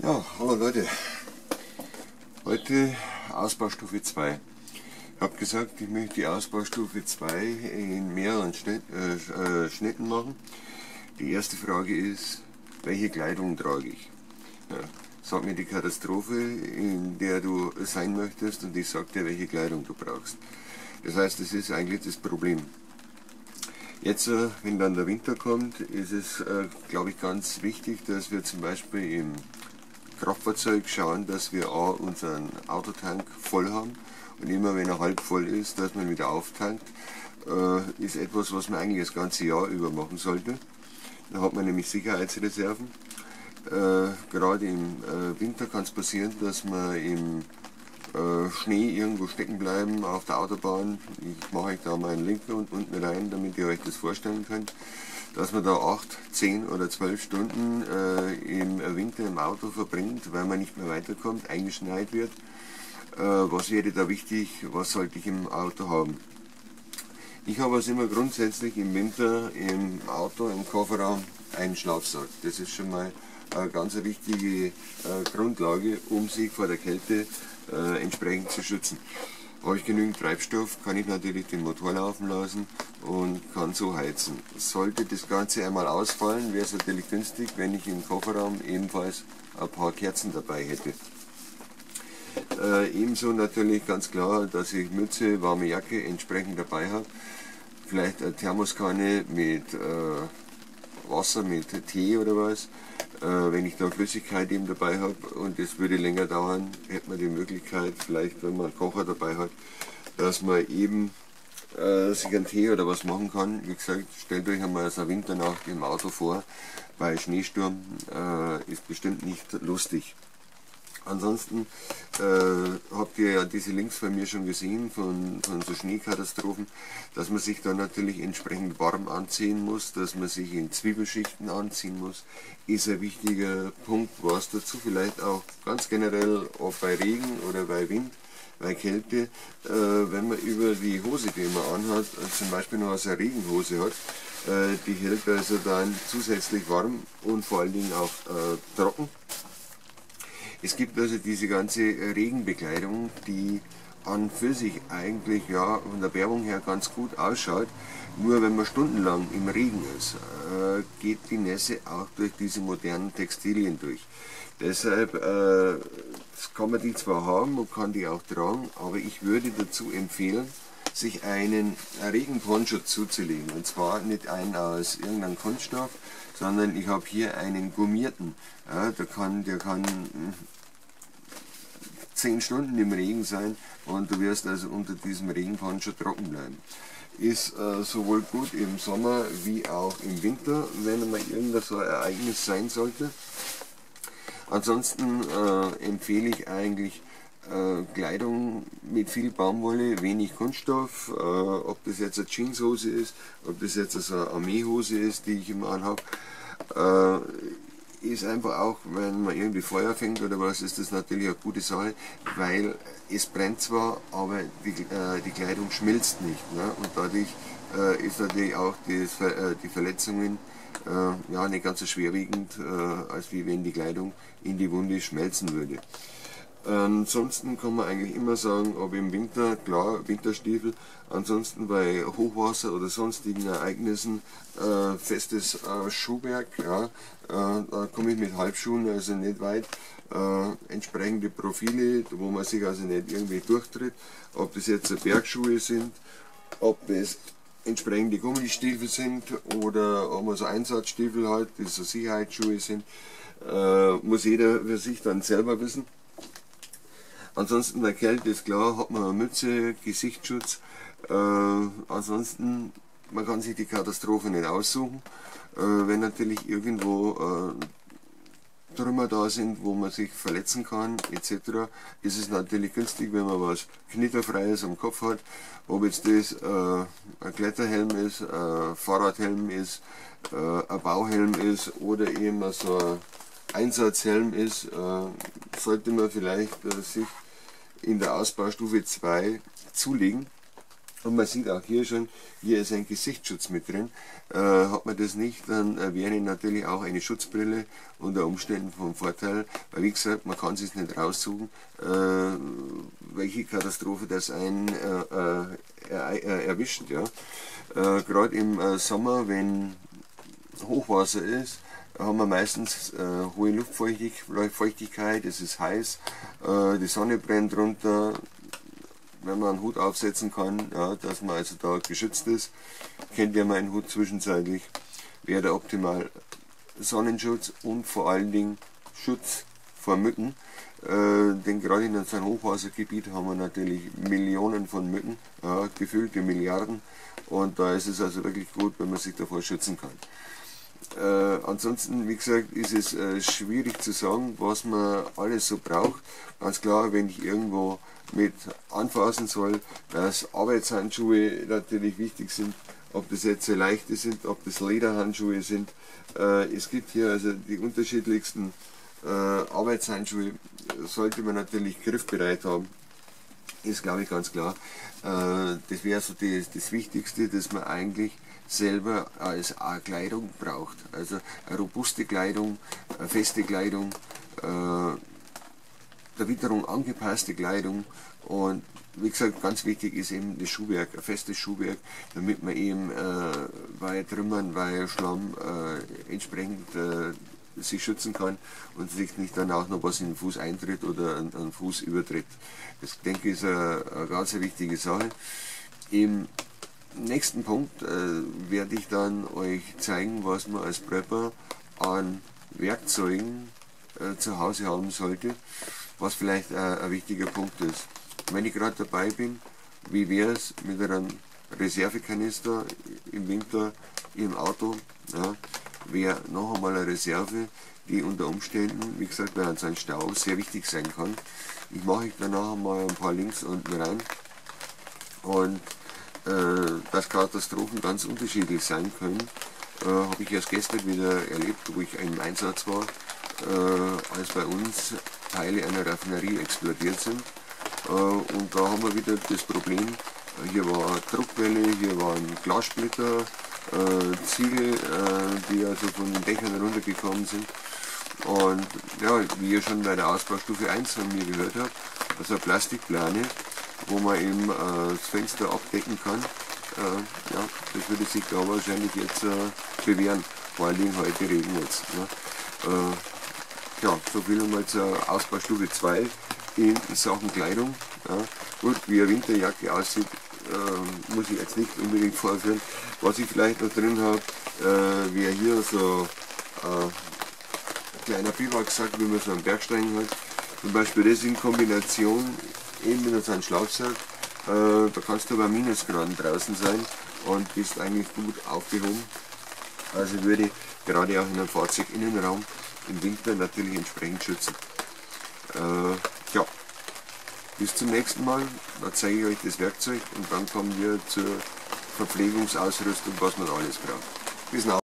Ja, hallo Leute, heute Ausbaustufe 2. Ich habe gesagt, ich möchte die Ausbaustufe 2 in mehreren Schnitten machen. Die erste Frage ist, welche Kleidung trage ich? Ja, sag mir die Katastrophe, in der du sein möchtest, und ich sag dir, welche Kleidung du brauchst. Das heißt, das ist eigentlich das Problem. Jetzt, wenn dann der Winter kommt, ist es, glaube ich, ganz wichtig, dass wir zum Beispiel im Kraftfahrzeug schauen, dass wir A, unseren Autotank voll haben, und immer wenn er halb voll ist, dass man wieder auftankt, ist etwas, was man eigentlich das ganze Jahr über machen sollte. Da hat man nämlich Sicherheitsreserven. Gerade im Winter kann es passieren, dass man im Schnee irgendwo stecken bleiben auf der Autobahn. Ich mache euch da mal einen Link unten rein, damit ihr euch das vorstellen könnt, dass man da 8, 10 oder 12 Stunden im Winter im Auto verbringt, weil man nicht mehr weiterkommt, eingeschneit wird. Was wäre da wichtig, was sollte ich im Auto haben? Ich habe also immer grundsätzlich im Winter im Auto, im Kofferraum einen Schlafsack. Das ist schon mal eine ganz wichtige Grundlage, um sich vor der Kälte entsprechend zu schützen. Habe ich genügend Treibstoff, kann ich natürlich den Motor laufen lassen und kann so heizen. Sollte das Ganze einmal ausfallen, wäre es natürlich günstig, wenn ich im Kofferraum ebenfalls ein paar Kerzen dabei hätte. Ebenso natürlich ganz klar, dass ich Mütze, warme Jacke entsprechend dabei habe. Vielleicht eine Thermoskanne mit Wasser, mit Tee oder was. Wenn ich da Flüssigkeit eben dabei habe und es würde länger dauern, hätte man die Möglichkeit, vielleicht wenn man einen Kocher dabei hat, dass man eben sich einen Tee oder was machen kann. Wie gesagt, stellt euch einmal so eine Winternacht im Auto vor, bei Schneesturm ist bestimmt nicht lustig. Ansonsten habt ihr ja diese Links von mir schon gesehen, von so Schneekatastrophen, dass man sich da natürlich entsprechend warm anziehen muss, dass man sich in Zwiebelschichten anziehen muss, ist ein wichtiger Punkt. Was dazu vielleicht auch ganz generell, ob bei Regen oder bei Wind, bei Kälte, wenn man über die Hose, die man anhat, zum Beispiel noch so eine Regenhose hat, die hält also dann zusätzlich warm und vor allen Dingen auch trocken. Es gibt also diese ganze Regenbekleidung, die an für sich eigentlich ja von der Werbung her ganz gut ausschaut. Nur wenn man stundenlang im Regen ist, geht die Nässe auch durch diese modernen Textilien durch. Deshalb kann man die zwar haben und kann die auch tragen, aber ich würde dazu empfehlen, sich einen Regenponcho zuzulegen. Und zwar nicht einen aus irgendeinem Kunststoff, sondern ich habe hier einen gummierten. Ja, der kann 10 Stunden im Regen sein und du wirst also unter diesem Regenponcho trocken bleiben. Ist sowohl gut im Sommer wie auch im Winter, wenn mal irgendein so ein Ereignis sein sollte. Ansonsten empfehle ich eigentlich Kleidung mit viel Baumwolle, wenig Kunststoff, ob das jetzt eine Jeanshose ist, ob das jetzt so eine Armeehose ist, die ich immer anhabe, ist einfach auch, wenn man irgendwie Feuer fängt oder was, ist das natürlich eine gute Sache, weil es brennt zwar, aber die Kleidung schmilzt nicht, ne? Und dadurch ist natürlich auch die Verletzungen ja, nicht ganz so schwerwiegend, als wie wenn die Kleidung in die Wunde schmelzen würde. Ansonsten kann man eigentlich immer sagen, ob im Winter, klar, Winterstiefel, ansonsten bei Hochwasser oder sonstigen Ereignissen festes Schuhwerk, ja, da komme ich mit Halbschuhen also nicht weit, entsprechende Profile, wo man sich also nicht irgendwie durchtritt, ob das jetzt Bergschuhe sind, ob es entsprechende Gummistiefel sind oder ob man so Einsatzstiefel hat, die so Sicherheitsschuhe sind, muss jeder für sich dann selber wissen. Ansonsten bei Kälte ist klar, hat man eine Mütze, Gesichtsschutz, ansonsten man kann sich die Katastrophe nicht aussuchen. Wenn natürlich irgendwo Trümmer da sind, wo man sich verletzen kann etc., ist es natürlich günstig, wenn man was Knitterfreies am Kopf hat. Ob jetzt das ein Kletterhelm ist, ein Fahrradhelm ist, ein Bauhelm ist oder eben so ein Einsatzhelm ist, sollte man vielleicht sich in der Ausbaustufe 2 zulegen. Und man sieht auch hier schon, hier ist ein Gesichtsschutz mit drin. Hat man das nicht, dann wäre natürlich auch eine Schutzbrille unter Umständen vom Vorteil, weil wie gesagt, man kann es nicht raussuchen, welche Katastrophe das einen erwischt. Ja. Gerade im Sommer, wenn Hochwasser ist, haben wir meistens hohe Luftfeuchtigkeit, es ist heiß, die Sonne brennt runter. Wenn man einen Hut aufsetzen kann, ja, dass man also da geschützt ist, kennt ihr meinen Hut zwischenzeitlich, wäre optimal Sonnenschutz und vor allen Dingen Schutz vor Mücken. Denn gerade in so einem Hochwassergebiet haben wir natürlich Millionen von Mücken, ja, gefüllte Milliarden, und da ist es also wirklich gut, wenn man sich davor schützen kann. Ansonsten, wie gesagt, ist es schwierig zu sagen, was man alles so braucht. Ganz klar, wenn ich irgendwo mit anfassen soll, dass Arbeitshandschuhe natürlich wichtig sind, ob das jetzt sehr leichte sind, ob das Lederhandschuhe sind. Es gibt hier also die unterschiedlichsten Arbeitshandschuhe, sollte man natürlich griffbereit haben. Ist, glaube ich, ganz klar. Das wäre so das Wichtigste, dass man eigentlich selber als Kleidung braucht. Also eine robuste Kleidung, eine feste Kleidung, der Witterung angepasste Kleidung, und wie gesagt, ganz wichtig ist eben das Schuhwerk, ein festes Schuhwerk, damit man eben bei Trümmern, bei Schlamm entsprechend sich schützen kann und sich nicht dann auch noch was in den Fuß eintritt oder einen Fuß übertritt. Das, denke ich, ist eine ganz wichtige Sache. Im nächsten Punkt werde ich dann euch zeigen, was man als Prepper an Werkzeugen zu Hause haben sollte, was vielleicht ein wichtiger Punkt ist. Wenn ich gerade dabei bin, wie wäre es mit einem Reservekanister im Winter im Auto? Ja, wäre noch einmal eine Reserve, die unter Umständen, wie gesagt, bei so einem Stau sehr wichtig sein kann. Ich mache euch danach mal ein paar Links unten rein, und dass Katastrophen ganz unterschiedlich sein können, habe ich erst gestern wieder erlebt, wo ich im Einsatz war, als bei uns Teile einer Raffinerie explodiert sind. Und da haben wir wieder das Problem, hier war eine Druckwelle, hier waren Glassplitter, Ziegel, die also von den Dächern runtergekommen sind. Und ja, wie ihr schon bei der Ausbaustufe 1 von mir gehört habt, also eine Plastikplane, wo man eben das Fenster abdecken kann. Ja, das würde sich da wahrscheinlich jetzt bewähren, vor allen Dingen heute regnet es. Ne? Ja, so viel einmal zur Ausbaustufe 2 in Sachen Kleidung. Ja. Gut, wie eine Winterjacke aussieht, muss ich jetzt nicht unbedingt vorführen. Was ich vielleicht noch drin habe, wäre hier so ein kleiner Biwaksack, wie man so einen Bergsteigen hat. Zum Beispiel das in Kombination eben mit so einem Schlafsack. Da kannst du bei Minusgraden draußen sein und bist eigentlich gut aufgehoben. Also würde ich gerade auch in einem Fahrzeuginnenraum im Winter natürlich entsprechend schützen. Ja, bis zum nächsten Mal, da zeige ich euch das Werkzeug und dann kommen wir zur Verpflegungsausrüstung, was man alles braucht. Bis dann.